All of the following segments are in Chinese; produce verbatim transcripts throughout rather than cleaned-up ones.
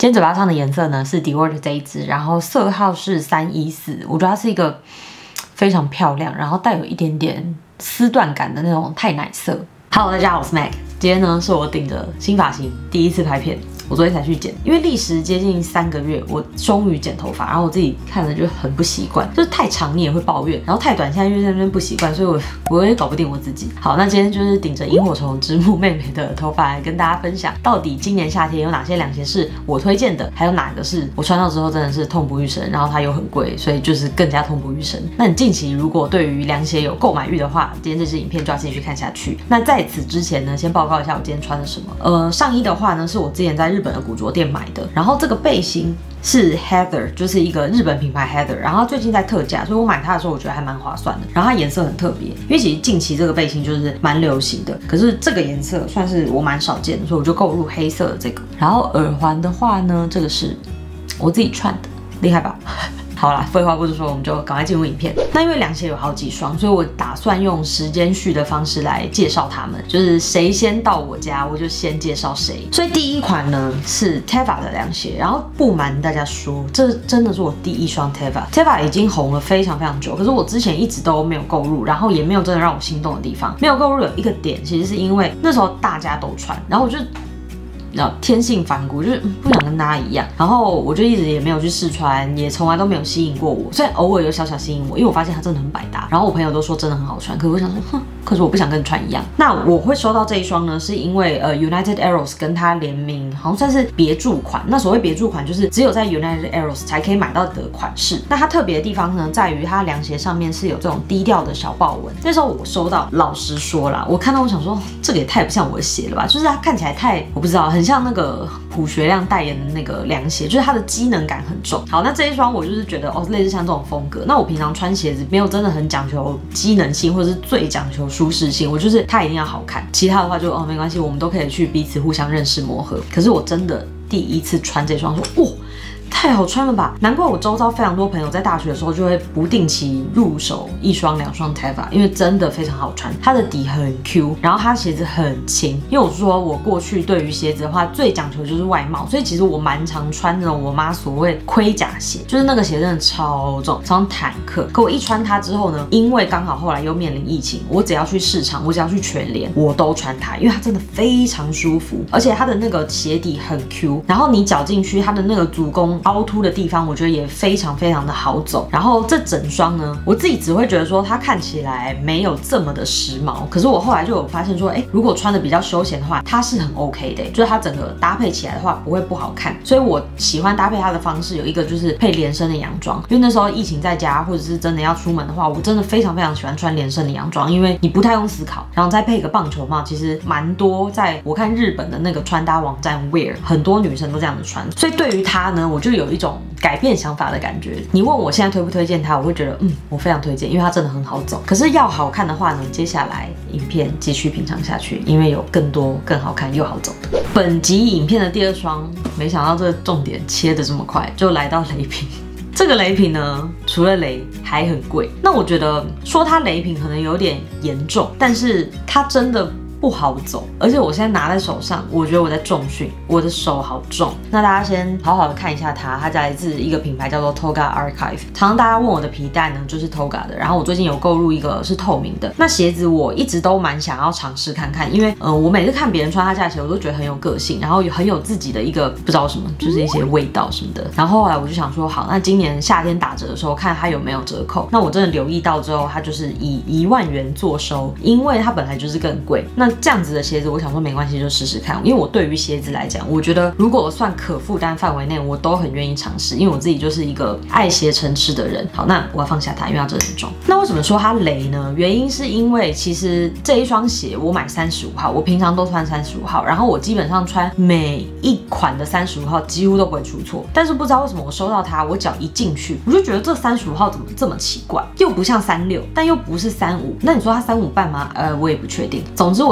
今天嘴巴上的颜色呢是 Dior 的这一支，然后色号是三一四，我觉得它是一个非常漂亮，然后带有一点点丝缎感的那种太奶色。Hello， 大家好，我是 Mac， 今天呢是我顶着新发型第一次拍片。我昨天才去剪，因为历时接近三个月，我终于剪头发，然后我自己看了就很不习惯，就是太长你也会抱怨，然后太短现在又在那边不习惯，所以我我也搞不定我自己。好，那今天就是顶着萤火虫之墓妹妹的头发来跟大家分享，到底今年夏天有哪些凉鞋是我推荐的，还有哪个是我穿到之后真的是痛不欲生，然后它又很贵，所以就是更加痛不欲生。那你近期如果对于凉鞋有购买欲的话，今天这支影片就要继续看下去。那在此之前呢，先报告一下我今天穿的什么。呃，上衣的话呢，是我之前在日本的古着店买的，然后这个背心是 Heather， 就是一个日本品牌 Heather， 然后最近在特价，所以我买它的时候我觉得还蛮划算的。然后它颜色很特别，因为其实近期这个背心就是蛮流行的，可是这个颜色算是我蛮少见的，所以我就购入黑色的这个。然后耳环的话呢，这个是我自己串的，厉害吧？好啦，废话不多说，我们就赶快进入影片。那因为凉鞋有好几双，所以我打算用时间序的方式来介绍它们，就是谁先到我家，我就先介绍谁。所以第一款呢是 Teva 的凉鞋，然后不瞒大家说，这真的是我第一双 Teva。Teva 已经红了非常非常久，可是我之前一直都没有购入，然后也没有真的让我心动的地方。没有购入有一个点，其实是因为那时候大家都穿，然后我就。然后天性反骨，就是不想跟大家一样，然后我就一直也没有去试穿，也从来都没有吸引过我，虽然偶尔有小小吸引我，因为我发现它真的很百搭，然后我朋友都说真的很好穿，可是我想说，哼，可是我不想跟你穿一样。那我会收到这一双呢，是因为呃 United Arrows 跟它联名，好像算是别注款。那所谓别注款，就是只有在 United Arrows 才可以买到的款式。那它特别的地方呢，在于它凉鞋上面是有这种低调的小豹纹。那时候我收到，老实说啦，我看到我想说，这个也太不像我的鞋了吧，就是它看起来太，我不知道，很像那个朴学亮代言的那个凉鞋，就是它的机能感很重。好，那这一双我就是觉得哦，类似像这种风格。那我平常穿鞋子没有真的很讲求机能性，或者是最讲求舒适性，我就是它一定要好看，其他的话就哦没关系，我们都可以去彼此互相认识磨合。可是我真的第一次穿这双，说哇。太好穿了吧！难怪我周遭非常多朋友在大学的时候就会不定期入手一双两双 Teva， 因为真的非常好穿。它的底很 Q， 然后它鞋子很轻。因为我说我过去对于鞋子的话最讲求就是外貌，所以其实我蛮常穿那种我妈所谓盔甲鞋，就是那个鞋真的超重，超像坦克。可我一穿它之后呢，因为刚好后来又面临疫情，我只要去市场，我只要去全联，我都穿它，因为它真的非常舒服，而且它的那个鞋底很 Q， 然后你脚进去，它的那个足弓。凹凸的地方，我觉得也非常非常的好走。然后这整双呢，我自己只会觉得说它看起来没有这么的时髦，可是我后来就有发现说，哎，如果穿的比较休闲的话，它是很 OK 的，就是它整个搭配起来的话不会不好看。所以我喜欢搭配它的方式有一个就是配连身的洋装，因为那时候疫情在家或者是真的要出门的话，我真的非常非常喜欢穿连身的洋装，因为你不太用思考，然后再配一个棒球帽，其实蛮多。在我看日本的那个穿搭网站 Wear， 很多女生都这样子穿，所以对于它呢，我就有一种改变想法的感觉。你问我现在推不推荐它，我会觉得嗯，我非常推荐，因为它真的很好走。可是要好看的话呢，接下来影片继续品尝下去，因为有更多更好看又好走的。本集影片的第二双，没想到这个重点切得这么快，就来到雷品。这个雷品呢，除了雷还很贵。那我觉得说它雷品可能有点严重，但是它真的。不好走，而且我现在拿在手上，我觉得我在重训，我的手好重。那大家先好好的看一下它，它来自一个品牌叫做 Toga Archive。常常大家问我的皮带呢，就是 Toga 的，然后我最近有购入一个是透明的。那鞋子我一直都蛮想要尝试看看，因为呃，我每次看别人穿他家的鞋，我都觉得很有个性，然后很有自己的一个不知道什么，就是一些味道什么的。然后后来我就想说，好，那今年夏天打折的时候，看它有没有折扣。那我真的留意到之后，它就是以一万元做收，因为它本来就是更贵。那这样子的鞋子，我想说没关系，就试试看。因为我对于鞋子来讲，我觉得如果算可负担范围内，我都很愿意尝试。因为我自己就是一个爱鞋成痴的人。好，那我要放下它，因为它真的很重。那为什么说它雷呢？原因是因为其实这一双鞋我买三十五号，我平常都穿三十五号，然后我基本上穿每一款的三十五号几乎都不会出错。但是不知道为什么我收到它，我脚一进去，我就觉得这三十五号怎么这么奇怪，又不像三六，但又不是三五。那你说它三五半吗？呃，我也不确定。总之我就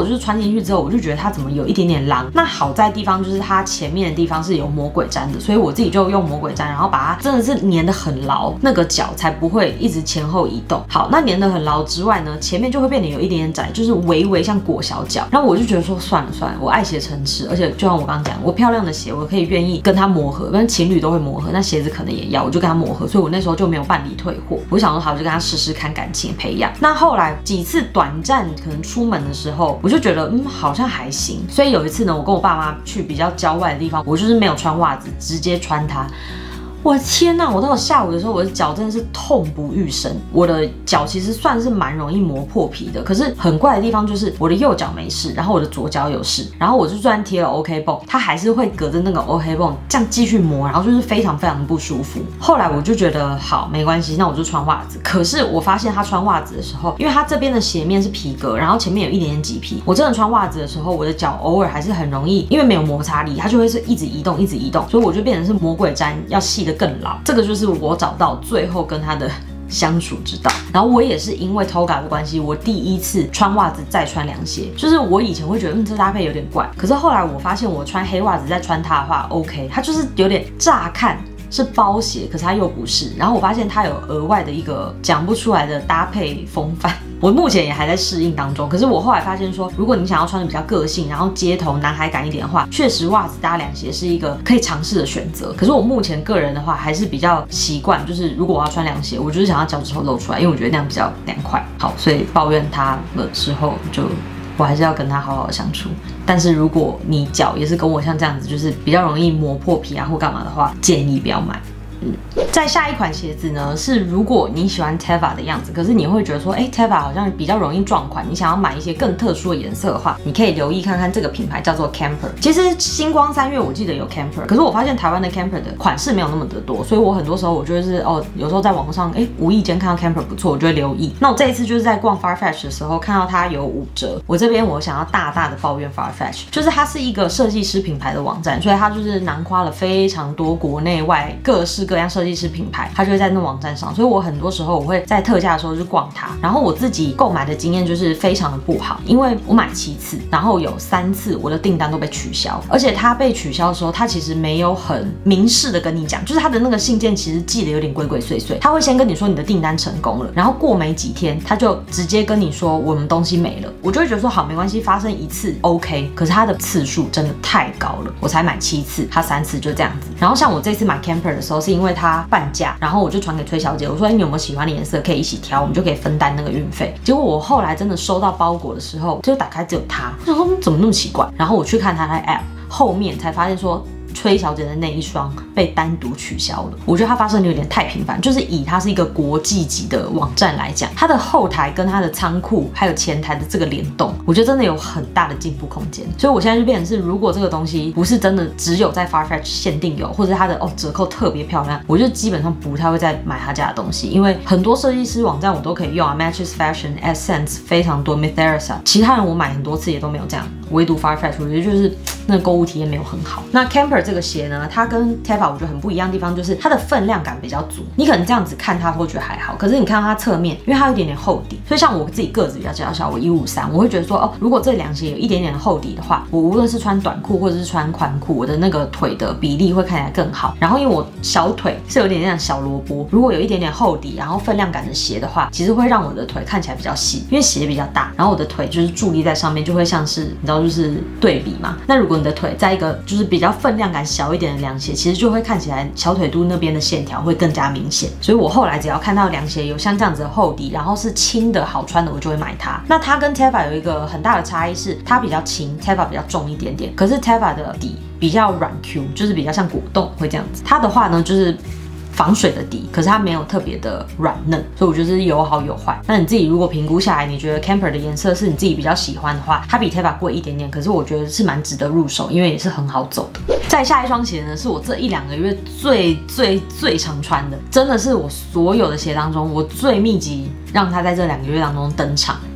就是穿进去之后，我就觉得它怎么有一点点狼。那好在地方就是它前面的地方是有魔鬼毡的，所以我自己就用魔鬼毡，然后把它真的是粘得很牢，那个脚才不会一直前后移动。好，那粘得很牢之外呢，前面就会变得有一点点窄，就是微微像裹小脚。然后我就觉得说算了算了，我爱鞋成痴，而且就像我刚刚讲，我漂亮的鞋我可以愿意跟它磨合，反正情侣都会磨合，那鞋子可能也要，我就跟他磨合，所以我那时候就没有办理退货。我想说好，就跟他试试看感情培养。那后来几次短暂可能出门的时候，我就觉得嗯好像还行，所以有一次呢，我跟我爸妈去比较郊外的地方，我就是没有穿袜子，直接穿它。我的天呐！我到了下午的时候，我的脚真的是痛不欲生。我的脚其实算是蛮容易磨破皮的，可是很怪的地方就是我的右脚没事，然后我的左脚有事，然后我就算贴了 OK 绷，它还是会隔着那个 OK 绷这样继续磨，然后就是非常非常的不舒服。后来我就觉得好没关系，那我就穿袜子。可是我发现他穿袜子的时候，因为他这边的鞋面是皮革，然后前面有一点点麂皮，我真的穿袜子的时候，我的脚偶尔还是很容易，因为没有摩擦力，它就会是一直移动，一直移动，所以我就变成是魔鬼毡要细的更牢。这个就是我找到最后跟他的相处之道。然后我也是因为 Toga 的关系，我第一次穿袜子再穿凉鞋。就是我以前会觉得嗯这搭配有点怪，可是后来我发现我穿黑袜子再穿它的话 OK， 它就是有点乍看是包鞋，可是它又不是。然后我发现它有额外的一个讲不出来的搭配风范。我目前也还在适应当中，可是我后来发现说，如果你想要穿的比较个性，然后街头男孩感一点的话，确实袜子搭凉鞋是一个可以尝试的选择。可是我目前个人的话，还是比较习惯，就是如果我要穿凉鞋，我就是想要脚趾头露出来，因为我觉得那样比较凉快。好，所以抱怨他了之后，就我还是要跟他好好的相处。但是如果你脚也是跟我像这样子，就是比较容易磨破皮啊或干嘛的话，建议不要买。嗯，再下一款鞋子呢，是如果你喜欢 Teva 的样子，可是你会觉得说，哎 ，Teva 好像比较容易撞款，你想要买一些更特殊的颜色的话，你可以留意看看这个品牌叫做 Camper。其实星光三月我记得有 Camper， 可是我发现台湾的 Camper 的款式没有那么的多，所以我很多时候我就是哦，有时候在网络上，哎，无意间看到 Camper 不错，我就会留意。那我这一次就是在逛 Farfetch 的时候看到它有五折，我这边我想要大大的抱怨 Farfetch， 就是它是一个设计师品牌的网站，所以它就是囊括了非常多国内外各式各样设计师品牌，它就会在那网站上，所以我很多时候我会在特价的时候去逛它。然后我自己购买的经验就是非常的不好，因为我买七次，然后有三次我的订单都被取消，而且它被取消的时候，它其实没有很明示的跟你讲，就是它的那个信件其实寄的有点鬼鬼祟祟，他会先跟你说你的订单成功了，然后过没几天他就直接跟你说我们东西没了，我就会觉得说好没关系，发生一次 OK， 可是它的次数真的太高了，我才买七次，它三次就这样子。然后像我这次买 Camper 的时候，是因为它半价，然后我就传给崔小姐，我说哎，你有没有喜欢的颜色可以一起挑，我们就可以分担那个运费。结果我后来真的收到包裹的时候，就打开只有它，我想说怎么那么奇怪，然后我去看它的 app 后面才发现说崔小姐的那一双被单独取消了。我觉得它发生的有点太频繁，就是以它是一个国际级的网站来讲，它的后台跟它的仓库还有前台的这个联动，我觉得真的有很大的进步空间。所以我现在就变成是，如果这个东西不是真的只有在 Farfetch 限定有，或者它的哦折扣特别漂亮，我就基本上不太会再买他家的东西，因为很多设计师网站我都可以用啊 ，Matches Fashion、Essence 非常多 ，Mytheresa， 其他人我买很多次也都没有这样，唯独 Farfetch 我觉得就是那个购物体验没有很好。那 Camper 这个鞋呢，它跟 Teva 我觉得很不一样的地方就是它的分量感比较足。你可能这样子看它会觉得还好，可是你看到它侧面，因为它有一点点厚底，所以像我自己个子比较娇小，我一五三，我会觉得说哦，如果这两鞋有一点点的厚底的话，我无论是穿短裤或者是穿宽裤，我的那个腿的比例会看起来更好。然后因为我小腿是有点像小萝卜，如果有一点点厚底，然后分量感的鞋的话，其实会让我的腿看起来比较细，因为鞋比较大，然后我的腿就是伫立在上面，就会像是你知道就是对比嘛。那如果你的腿在一个就是比较分量感小一点的凉鞋，其实就会看起来小腿肚那边的线条会更加明显。所以我后来只要看到凉鞋有像这样子的厚底，然后是轻的好穿的，我就会买它。那它跟 Teva 有一个很大的差异是，它比较轻 ，Teva 比较重一点点。可是 Teva 的底比较软 Q， 就是比较像果冻会这样子。它的话呢，就是防水的底，可是它没有特别的软嫩，所以我觉得是有好有坏。那你自己如果评估下来，你觉得 Camper 的颜色是你自己比较喜欢的话，它比 Teva 贵一点点，可是我觉得是蛮值得入手，因为也是很好走的。再下一双鞋呢，是我这一两个月最最最常穿的，真的是我所有的鞋当中，我最密集让它在这两个月当中登场。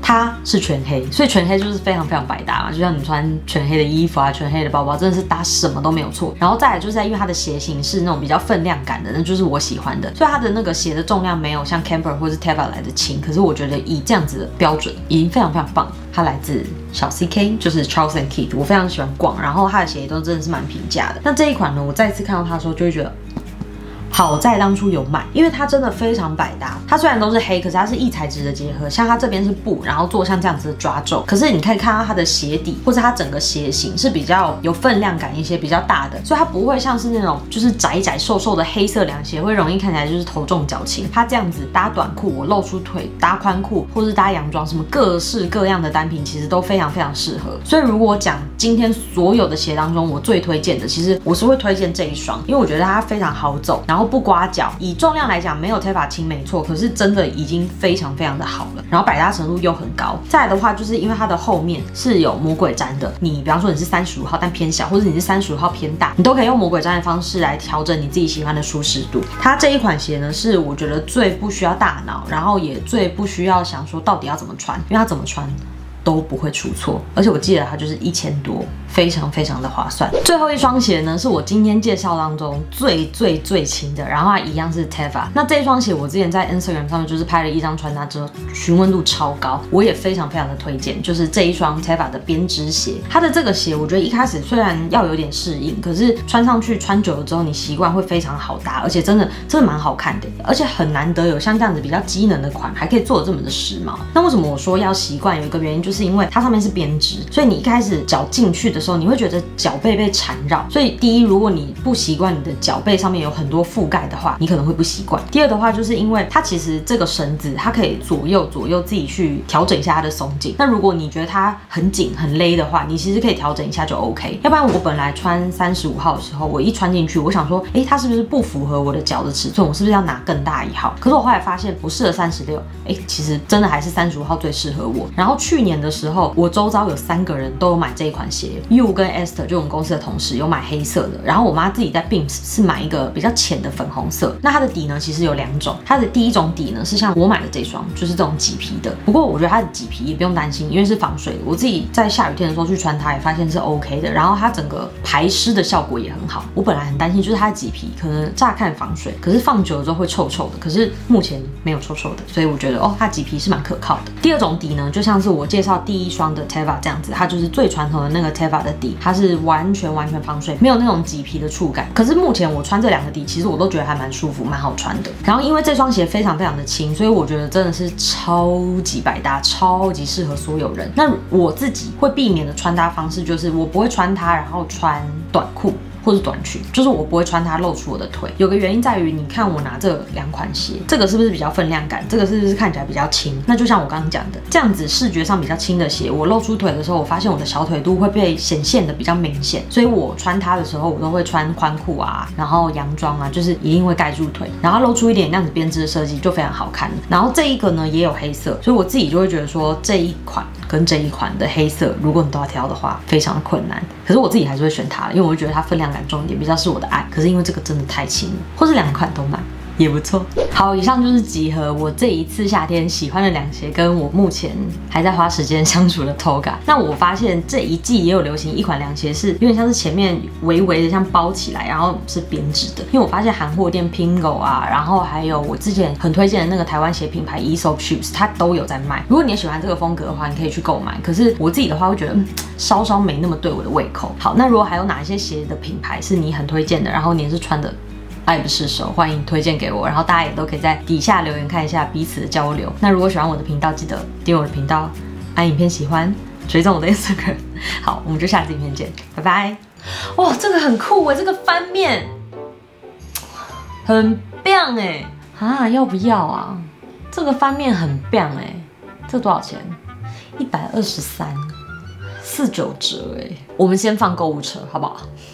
它是全黑，所以全黑就是非常非常百搭嘛，就像你穿全黑的衣服啊，全黑的包包，真的是搭什么都没有错。然后再来就是在因为它的鞋型是那种比较分量感的，那就是我喜欢的，所以它的那个鞋的重量没有像 Camper 或是 Teva 来的轻，可是我觉得以这样子的标准已经非常非常棒。它来自小 C K， 就是 Charles and Keith， 我非常喜欢逛，然后它的鞋也都真的是蛮平价的。那这一款呢，我再次看到它的时候就会觉得。好在当初有买，因为它真的非常百搭。它虽然都是黑，可是它是异材质的结合，像它这边是布，然后做像这样子的抓皱。可是你可以看到它的鞋底或者它整个鞋型是比较有分量感一些，比较大的，所以它不会像是那种就是窄窄瘦瘦的黑色凉鞋，会容易看起来就是头重脚轻。它这样子搭短裤，我露出腿，搭宽裤或是搭洋装，什么各式各样的单品其实都非常非常适合。所以如果讲今天所有的鞋当中，我最推荐的，其实我是会推荐这一双，因为我觉得它非常好走，然后。不刮脚，以重量来讲没有 Teva 轻没错，可是真的已经非常非常的好了，然后百搭程度又很高。再来的话，就是因为它的后面是有魔鬼毡的，你比方说你是三十五号但偏小，或者你是三十五号偏大，你都可以用魔鬼毡的方式来调整你自己喜欢的舒适度。它这一款鞋呢，是我觉得最不需要大脑，然后也最不需要想说到底要怎么穿，因为它怎么穿都不会出错，而且我记得它就是一千多。非常非常的划算。最后一双鞋呢，是我今天介绍当中最最最轻的，然后它一样是 Teva。那这一双鞋我之前在 Instagram 上面就是拍了一张穿搭之后，询问度超高，我也非常非常的推荐，就是这一双 Teva 的编织鞋。它的这个鞋，我觉得一开始虽然要有点适应，可是穿上去穿久了之后，你习惯会非常好搭，而且真的真的蛮好看的，而且很难得有像这样子比较机能的款，还可以做得这么的时髦。那为什么我说要习惯？有一个原因就是因为它上面是编织，所以你一开始脚进去的时候，你会觉得脚背被缠绕。所以第一，如果你不习惯你的脚背上面有很多覆盖的话，你可能会不习惯。第二的话，就是因为它其实这个绳子它可以左右左右自己去调整一下它的松紧。那如果你觉得它很紧很勒的话，你其实可以调整一下就 OK。要不然我本来穿三十五号的时候，我一穿进去，我想说，哎，它是不是不符合我的脚的尺寸？我是不是要拿更大一号？可是我后来发现不适合三十六，哎，其实真的还是三十五号最适合我。然后去年的时候，我周遭有三个人都有买这一款鞋 ，You 跟 Esther 就我们公司的同事有买黑色的，然后我妈自己在 Beams 是买一个比较浅的粉红色。那它的底呢，其实有两种，它的第一种底呢是像我买的这双，就是这种麂皮的。不过我觉得它的麂皮也不用担心，因为是防水的。我自己在下雨天的时候去穿它，也发现是 OK 的。然后它整个排湿的效果也很好。我本来很担心，就是它的麂皮可能乍看防水，可是放久了之后会臭臭的。可是目前没有臭臭的，所以我觉得哦，它麂皮是蛮可靠的。第二种底呢，就像是我介绍第一双的 Teva 这样子，它就是最传统的那个 Teva 的底，它是完全完全防水，没有那种麂皮的触感。可是目前我穿这两个底，其实我都觉得还蛮舒服，蛮好穿的。然后因为这双鞋非常非常的轻，所以我觉得真的是超级百搭，超级适合所有人。那我自己会避免的穿搭方式就是我不会穿它，然后穿短裤。或是短裙，就是我不会穿它露出我的腿。有个原因在于，你看我拿这两款鞋，这个是不是比较分量感？这个是不是看起来比较轻？那就像我刚刚讲的，这样子视觉上比较轻的鞋，我露出腿的时候，我发现我的小腿肚会被显现的比较明显，所以我穿它的时候，我都会穿宽裤啊，然后洋装啊，就是一定会盖住腿，然后露出一点那样子编织的设计就非常好看。然后这一个呢也有黑色，所以我自己就会觉得说这一款跟这一款的黑色，如果你都要挑的话，非常的困难。可是我自己还是会选它，因为我会觉得它分量感重一点，比较是我的爱。可是因为这个真的太轻了，或是两款都买也不错。好，以上就是集合我这一次夏天喜欢的凉鞋，跟我目前还在花时间相处的 Toga。那我发现这一季也有流行一款凉鞋，是有点像是前面微微的像包起来，然后是编织的。因为我发现韩货店 Pingo 啊，然后还有我之前很推荐的那个台湾鞋品牌 Aesop Shoes， 它都有在卖。如果你也喜欢这个风格的话，你可以去购买。可是我自己的话会觉得，嗯，稍稍没那么对我的胃口。好，那如果还有哪一些鞋的品牌是你很推荐的，然后你也是穿的爱不释手，欢迎推荐给我，然后大家也都可以在底下留言看一下彼此的交流。那如果喜欢我的频道，记得订阅我的频道，按影片喜欢，追踪我的 Instagram。好，我们就下次影片见，拜拜。哇，这个很酷哎，这个翻面很棒哎，啊，要不要啊？这个翻面很棒哎，这多少钱？一百二十三，四九折哎。我们先放购物车好不好？